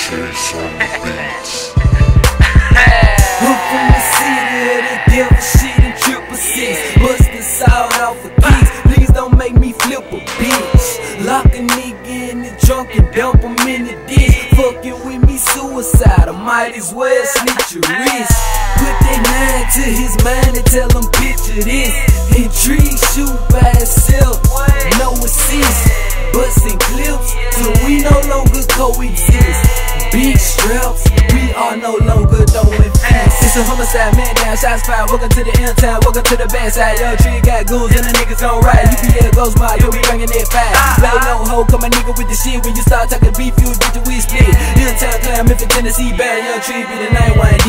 Chase on the beats. I'm from the city of the devil shit and 666. Bust the salt off for keys. Please don't make me flip a bitch. Lock a nigga in the trunk and dump him in the ditch. Fucking with me suicide, I might as well slit your wrist. Put that 9 to his mind and tell him picture this. And Trigg shoot by itself, no assist. Busting clips till we no longer coexist. Big straps, we are no longer throwing fists. It's a homicide, man down, shots fired. Welcome to the end time, welcome to the bad side. Yo, Trigg got goons and the niggas gon' ride. UPL Ghost Mob, yo, we bringing that fire. Play no hoe, come a nigga with the shit. When you start talking beef, you get your we split. End time clan, Memphis, Tennessee, bad. Yo, Trigg be the 9-1